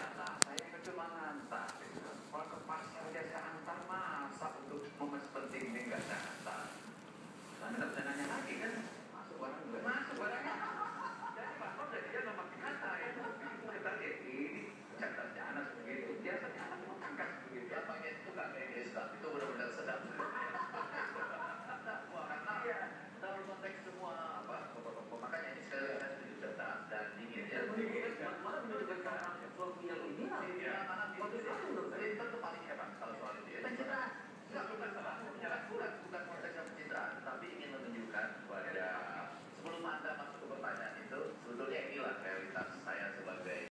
lah, saya itu cuma ngantar. Kalau ke pasar dia saya antar, masa untuk momen seperti ini nggak saya antar. Saya nggak bisa nanya